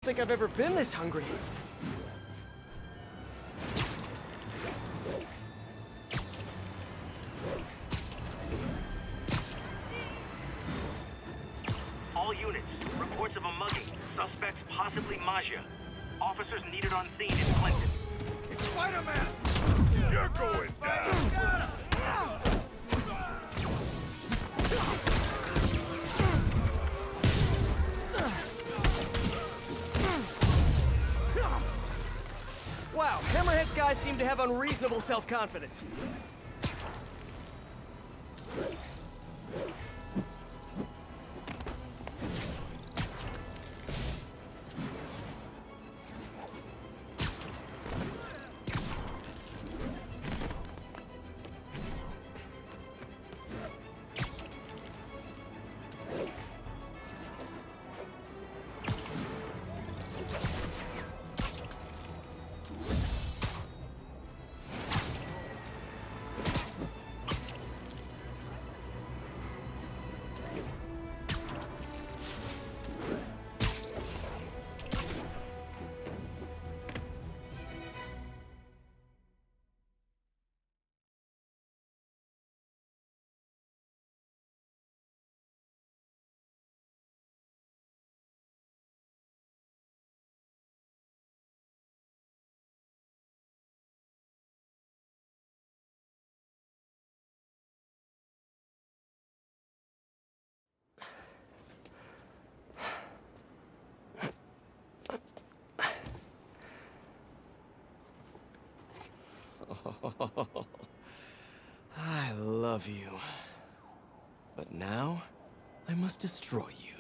think I've ever been this hungry. All units, reports of a mugging. Suspects possibly Maja. Officers needed on scene in Clinton. Spider-Man! You're going down! Wow, Hammerhead's guys seem to have unreasonable self-confidence. I love you. But now, I must destroy you.